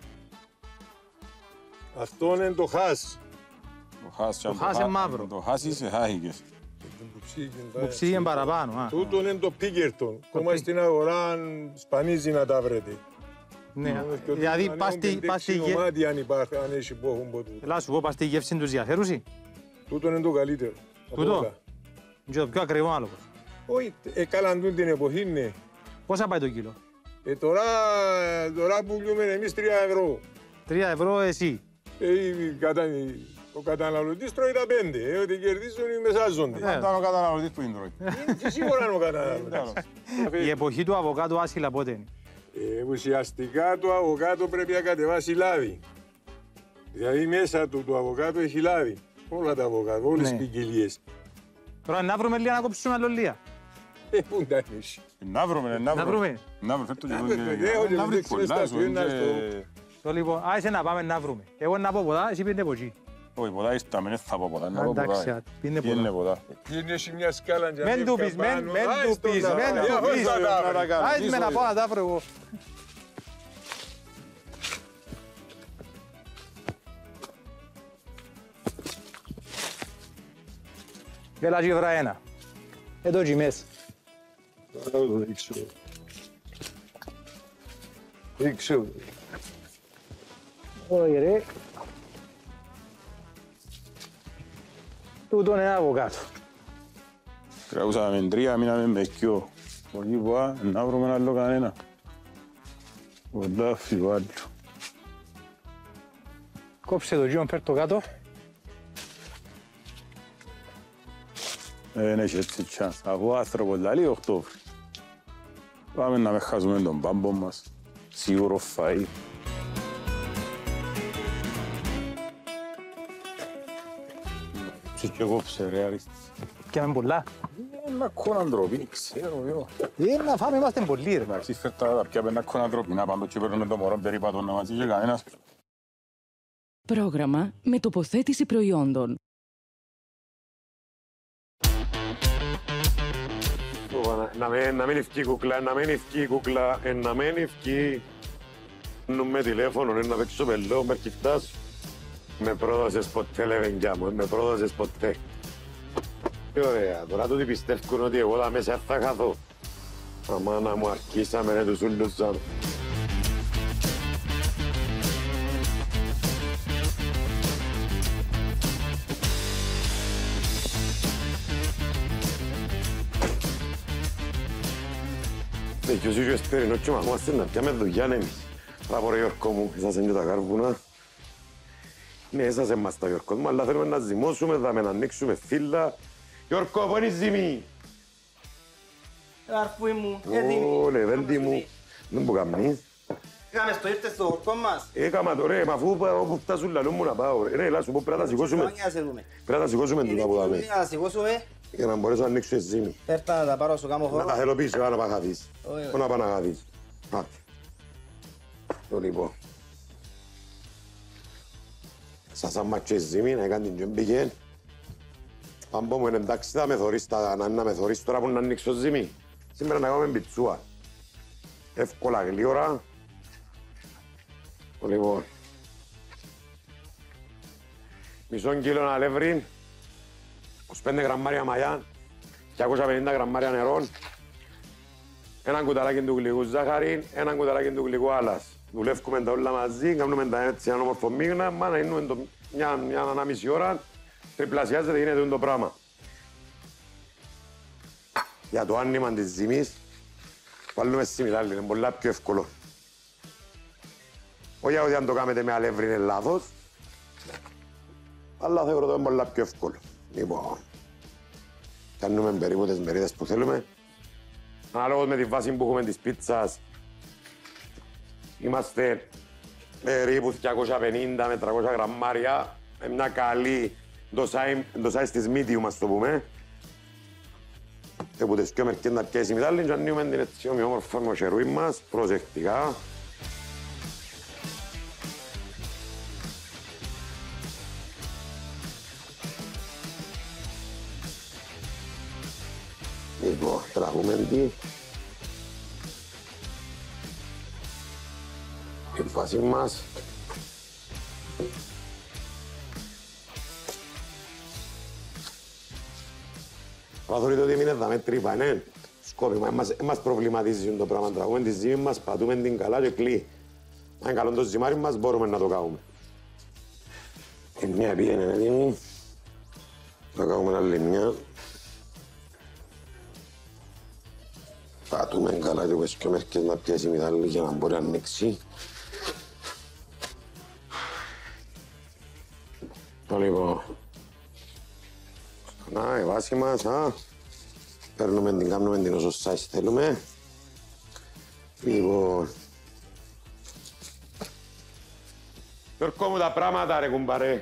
Αυτό είναι το χάς. Το χάς είναι μαύρο. Το χάς είσαι χάχηκες. Που ψήγεν παραπάνω. Α. Τούτο είναι το πίκερτον. Ακόμα στην αγορά σπανίζει να τα βρείτε. Ναι, δηλαδή πας στη γεύση. Μάτι αν υπάρχει, αν έχει που έχουν ποτέ. Λάζω σου πω, πας στη γεύση τους διαφέρουσι. Τούτο είναι το καλύτερο. από Τούτο. όλα. Και το πιο ακριβό άλογο. Όχι, καλά τούτη την εποχή είναι. Πόσα πάει το κιλό? Τώρα πουλούμε εμείς 3 ευρώ. 3 ευρώ εσύ. Ο καταναλωτής τρώει τα 5, ότι κερδίζουν οι μεσάζοντες. Ήταν ο καταναλωτής που είναι τρώει. Σίγουρα είναι ο καταναλωτής. Η εποχή του αβοκάτου άσυλα πότε είναι? Ουσιαστικά το αβοκάτο πρέπει να κατεβάσει λάδι. Δηλαδή μέσα του το αβοκάτο έχει λάδι. Όλα τα αβοκάτο, όλες τις ποικιλίες. Τώρα να βρούμε λίγα να κόψουμε άλλο λίγα. Πού τα έχεις. Να βρούμε. Να βρούμε. Να βρούμε, φέρ' το Να και βρούμε, εδώ. Να βρει πολλά στα σου. πιένα Το λοιπόν, άσε να πάμε να βρούμε. Εγώ να πω ποτά, εσύ πίντε ποτσί. Όχι, πολλά ήρθα, δεν θα πω πολλά. Να πω Εντάξει, πολλά. πίντε Τι είναι ποτά. πολλά. Είναι σε μια σκάλα για Μεν του πεις, μεν του πεις, μεν του πεις. Άσε με να πάω να τα βρω εγώ. Έλα γύβρα ένα. Εδώ γυμές. Ρίξω. Όχι ρε. Τούτο είναι αβοκάτο. Κραούσαμε 3, μείναμε με δυο. Πολύ πολλά, να βρούμε άλλο κανένα. Πολλά φιβάλλου. Κόψε το γύον, φέρ' το κάτω. Δεν έχει έτσι τσάνς. Αφού άνθρωπος λαλεί Οκτώβρη. Πάμε να με χάσουμε τον πάμπο μας. Σίγουρο φαΐ. και κόψε ρε Αρίστης. Πιάμε πολλά. Ένα κόναντροπή, ξέρω εγώ. Να φάμε, είμαστε πολλοί ρε. Εντάξει, φέρτα τα πια πένα κόναντροπή, να πάμε και παίρνουμε το μωρό περιπατώνα μαζί και κανένας. Πρόγραμμα με τοποθέτηση προϊόντων. Να μην ευκεί κούκλα, να μην ευκεί κούκλα, να μην ευκεί. Με τηλέφωνο, να παίξω πελό, με κοιτάς. Με πρόδωσες ποτέ, λεβενκιά μου, με πρόδωσες ποτέ. Τι ωραία, τώρα τούτοι πιστεύουν ότι εγώ τα μέσα θα χαθώ. Αμάνα μου αρκίσαμε ρε τους ούλους σαν. Ποιος είσαι ο εσπερινός και μαχόμαστε να πιάμε δουλειά εμείς. Μπράβο ρε Γιώργο μου, έσασαν και τα κάρβουνα. Ναι, έσασαν μας τα Γιώργο μου, αλλά θέλουμε να ζυμώσουμε, να ανοίξουμε φύλλα. Γιώργο, πού είναι η ζύμη? Αρφούι μου, Ω, λεβέντη μου, δεν μου καμνείς. Είχαμε στο ήρθες στο χορκό μας. Έκαμα το ρε, μα αφού όπου φτάσουν λαλούν μου να πάω ρε. Ρε, έλα σου πω, πρέπει να τα σηκώσουμε. Πρέπει να τα σηκώσουμε τούτα που δάμε. Να σηκώσουμε. Για να μπορέσω να ανοίξω τη ζύμη. Πέρτα να τα πάρω στο κάμω Να χώρο. τα θέλω πίσω, να πάω χαθείς. Πού να πάω να χαθείς. Άτε. Το λοιπόν. Σας άμαξε η ζύμη, να έκανε την τζεμπηγέν. Αν πω μου είναι εντάξει, να με θωρείς τώρα που να ανοίξω ζύμη. Σήμερα να κάνουμε πιτσούα. Εύκολα, γλύωρα. Λοιπόν. Μισό κιλό αλεύρι, 25 γραμμάρια μαγιάν, 250 γραμμάρια νερό, έναν κουταλάκι του γλυκού ζάχαρη, έναν κουταλάκι του γλυκού άλας. Δουλεύουμε τα όλα μαζί, κάνουμε τα έτσι ένα όμορφο μείγνα, μα να είναι μια ανάμιση ώρα, τριπλασιάζεται, γίνεται το πράγμα. Για το άνοιγμα της ζυμής, βάλουμε σιμιτάλι, είναι πολλά πιο εύκολο. Όχι ότι αν το κάνετε με αλεύρι είναι λάθος, αλλά θεωρώ ότι είναι πολλά πιο εύκολο. Λοιπόν, κάνουμε περίπου τις μερίδες που θέλουμε. Ανάλογος με τη βάση που έχουμε της πίτσας, είμαστε περίπου 250 με 300 γραμμάρια, με μια καλή το size της medium, ας το πούμε. Και που τις πιο μερικές να πιέσει μητάλλη και ανοίγουμε την έτσι ομοιόμορφα μοσχερούι μας, προσεκτικά. Λοιπόν, τραβούμε την βάση μας. Αλλά θεωρείτε ότι εμείς δάμε τρύπα, ναι. Σκόπιμα, μας προβληματίζει το πράγμα. Τραβούμε τη ζύμη μας, πατούμε την καλά και κλεί. Αν είναι καλό το ζυμάρι μας, μπορούμε να το κάνουμε. Και μια πήγαινε έτοιμη. Θα κάνουμε άλλη μια. Πατούμε καλά και πες και μερικές να πιέσει μητάλλη για να μπορεί να ανοίξει. Λοιπόν, να, η βάση μας, παίρνουμε την, κάνουμε την όσο size θέλουμε. Λοιπόν, Γιώργο μου τα πράγματα ρε κουμπαρέ.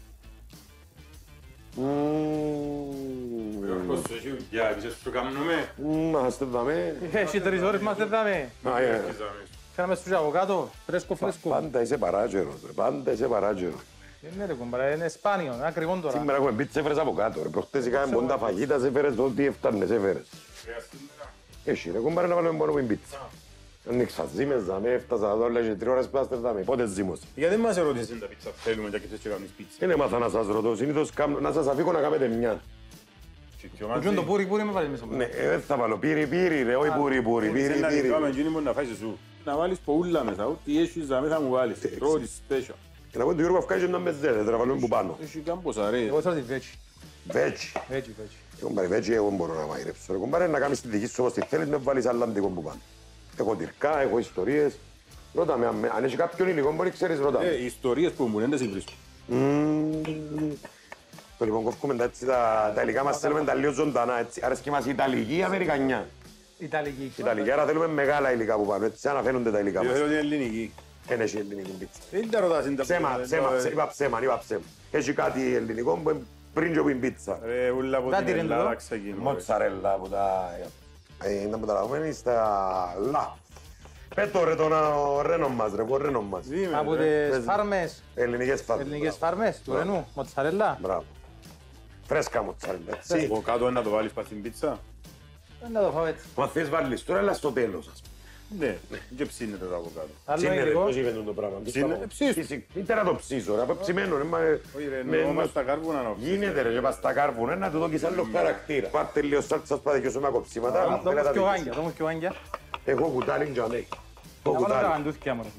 Γιώργος, εσύ, για επίσης σου κάνουμε. Είμαστε δάμε. Έχει 3 ώρες είμαστε δάμε. Θέλαμε στους από κάτω, φρέσκο. Πάντα είσαι παράγερος, πάντα είσαι παράγερος. Είναι ρε κουμπάρα, είναι σπάνιο, είναι ακριβό τώρα. Σήμερα έχουμε πίτσα, έφερες από κάτω ρε. Προχτές είχαμε πόντα φαγίτα, σε έφερες ό,τι έφτανες, έφερες. Έχει ρε κουμπάρα να βάλουμε μόνο με πίτσα. Ανοίξα ζύμες, δάμε, έφτασα εδώ, λέγε 3 ώρες πλάστε δάμε, πότε ζύμος. Γιατί μας ερωτήσεις τα πίτσα θέλουμε και αυτές και κάνεις πίτσα. Δεν έμαθα να σας ρωτώ, συνήθως να σας αφήκω να κάνετε μια. Το πούρι με βάλει μέσα. Ναι, δεν θα βάλω πύρι ρε, όχι πούρι, πύρι. Να φάεις εσύ. Να βάλεις πουλά μέσα, ό,τι έχεις δάμε θα μου βάλεις. Πρώτη special. Και να πω ότι ο Γιώργο αυκάζει να με ζέτε, θα βάλουμε που πάνω. Έχει κάμποσα ρε. Εγώ θέλω τη βέτσι. Βέτσι. Βέτσι. Κομπάρε, βέτσι εγώ μπορώ να μαγειρέψω. Ρε κομπάρε, να κάνεις τη δική σου όπως τη θέλεις, με βάλεις αλλαντικό που πάνω. Έχω τυρκά, έχω ιστορίες. Ρώτα με, αν έχει κάποιον υλικό μπορεί ξέρεις ρώτα με. Ιστορίες που μου δεν τις βρίσκω. Το λοιπόν κόφκουμε τα υλικά μας θέλουμε τα λίγο ζωντανά, έτσι. Αρέσκει μας η Ιταλική ή Αμερικανιά. Ιταλική. Ιταλική, άρα θέλουμε μεγάλα υλικά που πάνω, έτσι αναφέρονται τα υλικά μας. Θέλω την ελληνική. Δεν έχει ελληνική πίτσα. Δεν τα ρωτάς. Ψέμα, είπα ψέμα. Έχει κάτι ελληνικό που πριν που είναι πίτσα. Ρε, ούλα από την Ελλάδα ξεκινούν. Μοτσαρέλα από τα... Είναι από τα λαγωμένη στα λα. Πέτω ρε τον ρένο μας, ρε, ο ρένο μας. Από τις φάρμες. Ελληνικές φάρμες. Ελληνικές φάρμες του Ρενού, μοτσαρέλα. Μπράβο. Φρέσκα μοτσαρέλα, έτσι. Από κάτω να το βάλεις πας στην πίτσα. Να το φάω έτσι. Μα θες βάλεις τώρα, αλλά στο τέλος, ας πούμε. Ναι, και ψήνεται το από κάτω. Άλλο Ψήνεται, υλικό. πώς γίνεται το πράγμα. Ψήνεται, ψήσου. Είτε να το ψήσω, ρε, από ψημένο, ρε, μα... Όχι ρε, εννοώ μας τα κάρβουνα να ψήσεις. Γίνεται ρε, και πας στα κάρβουνα, να του δώσεις άλλο χαρακτήρα. Πάρτε λίγο σάλτσα σπαδικιώσουμε κοψίματα. Δώμως και ο Άγγια, δώμως και ο Άγγια. Έχω κουτάλι για μέ. Να βάλω τα γαντούθηκια μου.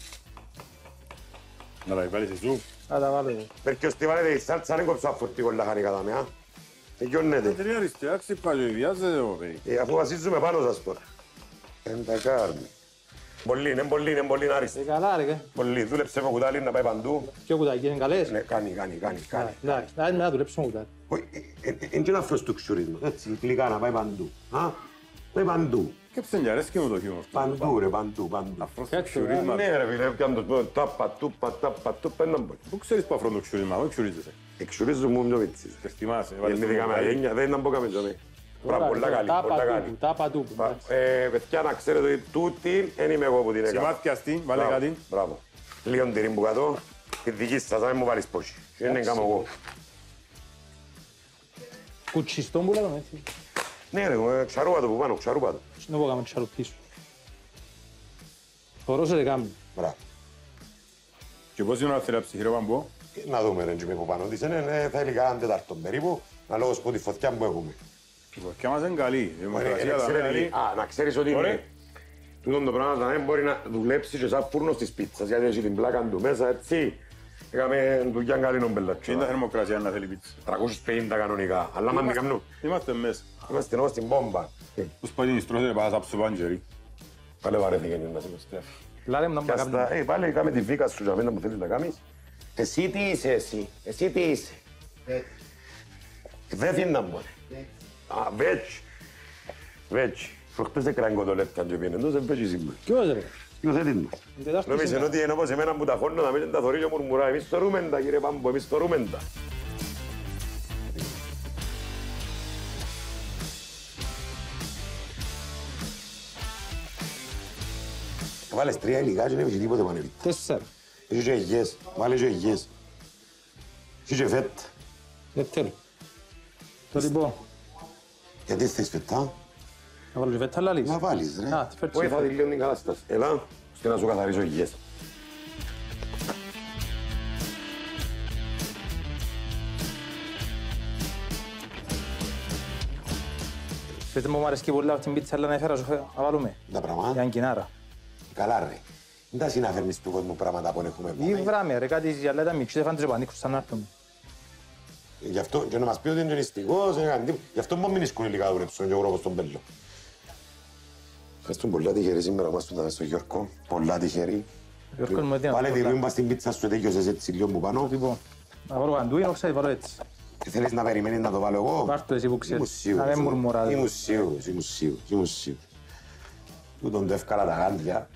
Να τα βάλεις εσύ. Να τα βάλω εδώ. Περκεί ώστε βάλετε η σάλτσα δεν κόψω αφορτικό λαχανικά τα μέα. Εγιώνεται. Τρία αριστερά ξυπάζει, βιάζεται ο παιδί. Αφού βασίζουμε πάνω σας τώρα. Εν τα κάρμι. Πολύ, είναι πολύ άριστη. Καλά ρε. Πολύ, δούλεψε με κουτάλι να πάει παντού. Ποιο κουτάκι, είναι καλές. Ναι, κάνει. Εντάξει, να δουλέψουμε κουτάκι. Είναι και ένα φροστουξουρισμό, έτσι, γλυκά να πάει παντού. Πάει παντού. Και ψενιαρές και μου το χιούμορ. Παντού ρε, παντού. Αφροσοξουρίσμα. Ναι ρε φίλε, πιάνε το σπίτι, τάπα, πέναν πολύ. Πού ξέρεις που αφροσοξουρίσμα, πού εξουρίζεσαι. Εξουρίζω μου μια βιτσής. Και θυμάσαι, Γεννήθηκα με γένια, δεν ήταν πόκα με ζωή. Μπράβο, πολλά καλή, πολλά καλή. Τα πατού. Παιδιά, να ξέρετε ότι τούτη δεν είμαι εγώ που την έκανα. Σημάτιαστη, βάλε κάτι. Μπράβο. Λίγο τυρί που κάτω, τη δική σας, να μην μου βάλεις πόση. Δεν είναι κάνω εγώ. Κουτσιστό που λέμε έτσι. Ναι ρε, ξαρούπατο που πάνω, ξαρούπατο. Να πω κάνουμε ξαροπίσω. Θωρός ρε κάμουν. Μπράβο. Και πώς είναι να θεραπσει χειρό παμπό. Να δούμε ρε που πάνω της, θα έλεγα έναν τετάρτο περίπου, να λόγω από τη φωτιά που έχουμε. Η φωτιά μας είναι καλή, η δημοκρασία θα είναι καλή. Να ξέρεις ότι τούτο το πράγμα δεν μπορεί να δουλέψει και σαν φούρνος της πίτσας, γιατί έχει την πλάκα του μέσα, έτσι. Έκαμε δουλειά καλή νομπελάτσο. Τι είναι τα θερμοκρασία να θέλει πίτσα. 350 κανονικά, αλλά μάντι καμνού. Είμαστε μέσα. Είμαστε εδώ στην μπόμπα. Πώς πάει την ιστρώθερε πας από στο παντζερί. Πάλε βαρέθηκε να είμαστε. Λάρε μου να μου κάνουμε. Πάλε κάμε τη βίκα σου για μένα που θέλεις να κάνεις. Εσύ τι είσαι εσύ, εσύ τι είσαι. Δεν θέλει να μπορεί. Βέτσι. Βέτσι. Προχτές έκραν κοντολέπταν και πήγαινε, τόσο βέτσι σήμερα. Ποιος ρε. Ποιος θέλει να. Νομίζουν ότι είναι όπως εμένα που τα χώνω να μην τα θωρεί και μουρμουρά. Εμείς θωρούμε τα κύριε Πάμπο, εμείς θωρούμε τα. Βάλες 3 υλικά και δεν έχει τίποτε πανεπί. 4. Έχει και αιγιές, βάλε και αιγιές. Έχει και φέτα. Δεν θέλω. Το λοιπόν. Γιατί θες φετά. Να βάλω και φέτα λάλης. Να βάλεις ρε. Α, τι φέρεις. Όχι θα τη λέω την κατάσταση. Έλα, ώστε να σου καθαρίσω αιγιές. Πετε μου αρέσκει πολύ από την πίτσα, αλλά να έφερα να βάλουμε. Τα πράγματα. Για αγκινάρα. Καλά ρε. Δεν τα συναφέρνεις του κόσμου πράγματα που έχουμε Ή βράμε ρε, κάτι γυαλέτα μικρή, δεν φάνε τρεπανίκους σαν να έρθουμε. Γι' αυτό και να μας πει ότι είναι γενιστικός, γι' αυτό μόνο μην ισκούν υλικά δουλέψουν και εγώ όπως τον Πέλλο. Ευχαριστούμε πολλά τυχεροί σήμερα μας που στο Γιώργο. Πολλά τυχεροί. Βάλε τη ρούμπα στην πίτσα σου, τέγιωσες έτσι λίγο μου πάνω. Λοιπόν, να βάλω καντούι, όχι θα βάλω έτσι. Και θέλεις να περιμένεις να το βάλω εγώ. Βάρ' το εσύ που ξέρεις, να μην μουρμουράδες. Ήμουν σίγουρος. Τούτον το εύκολα τα γάντια.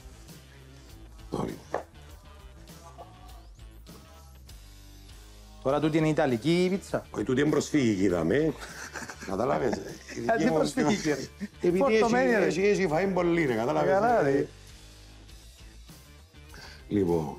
Τώρα τούτη είναι ιταλική η πίτσα. Όχι, τούτη είναι προσφύγικη, είδαμε. Καταλάβες. Γιατί προσφύγικη ρε. Επειδή έχει φαΐν πολύ, καταλάβες. Λοιπόν.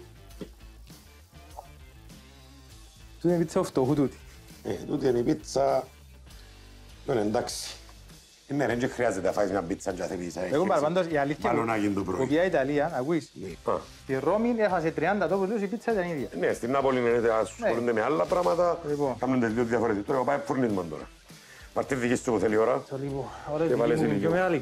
Τούτη είναι πίτσα φτωχού τούτη. Τούτη είναι η πίτσα. Είναι εντάξει. Ναι, δεν χρειάζεται να φάεις μια πίτσα και θέλεις. Εγώ παραπάντως η αλήθεια που πια Ιταλία, ακούεις, στη Ρώμη έχασε 30 τόπους τους η πίτσα ήταν ίδια. Ναι, στην Νάπολη ασχολούνται με άλλα πράγματα, κάνουν τελείως διαφορετικά. Τώρα πάει φουρνίσμα τώρα. Πάρτε τη δική σου που θέλει η ώρα. Ωραία, δική μου είναι πιο μεγάλη.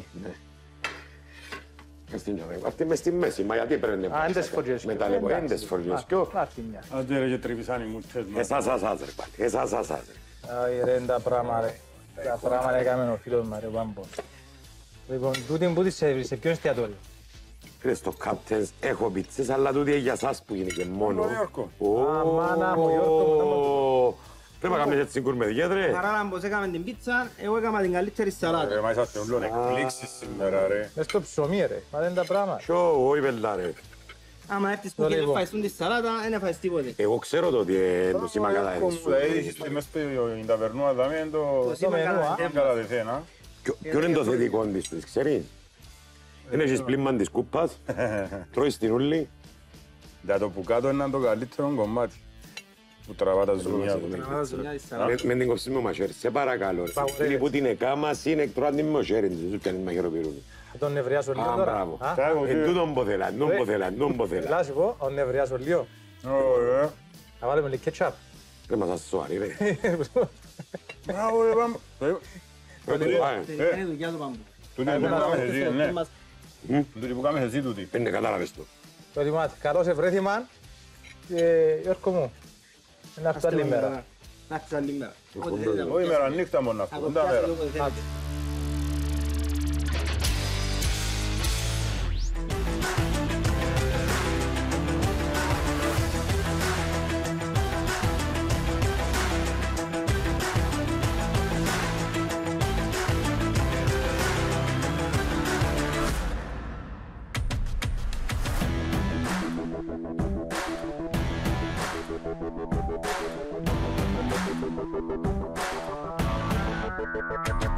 Πάρτε μες στη μέση, μα γιατί πρέπει να είναι φοριές. Μετά λέμε, είναι τις φοριές. Άντε ρε και τρυπησάνε οι μούτσες μας. Εσάς ρε πάλι, εσάς ρε. Όχι ρε, τα πράγμα ρε. Τα πράγματα έκαμε ο φίλος μας ρε Πάμπο. Λοιπόν, τούτη που της έβρισε, σε ποιο εστιατόριο. Φίλε, στο Captain's έχω πίτσες, αλλά τούτη είναι για σας που είναι και μόνο. Αμάνα μου, Γιώργο μου. Πρέπει να κάνεις έτσι κουρμεδιές ρε. Παράλαμπος έκαμε την πίτσα, εγώ έκαμα την καλύτερη σαλάτα. Ρε, μα είσαστε όλων εκπλήξεις σήμερα ρε. Μες στο ψωμί ρε, μα δεν είναι τα πράγματα. Ποιο, όχι πελά ρε. Άμα έρθεις που και δεν φάεις τη σαλάτα, δεν φάεις τίποτε. Εγώ ξέρω το ότι το σήμα κατά Δηλαδή, μες στην ταβερνούα δάμε το σήμα κατά δεθένα. Ποιο είναι το θετικό της, το ξέρεις? Δεν έχεις πλήμμα της κούπας, τρώεις την ούλη. Για το που κάτω είναι το καλύτερο κομμάτι που τραβά τα ζουμιά του. Με την κόψεις με μαχαίρι, σε παρακαλώ. Είναι που την εκάμας είναι εκτρώνει με μαχαίρι, δεν σου πιάνει μαχαιροπυρούν. Τον νευριάσω λίγο τώρα. Εν τούτον ποθέλα, νον ποθέλα. Λάσου πω, τον νευριάσω λίγο. Ωραία. Να βάλουμε λίγο κέτσαπ. Ρε μας ασσοάρει ρε. Μπράβο ρε πάμε. Είναι δουλειά του Πάμπου. Τούτη που κάνεις εσύ, ναι. Τούτη που κάνεις εσύ τούτη. Πέντε κατάλαβες το. Το ετοιμάτε. Καλώς ευρέθημαν. Γιώργο μου, να έρθω άλλη μέρα. Να έρθεις άλλη μέρα. Όχι μέρα, νύχτα μόνο αυτό, κοντά μέρα. Thank you.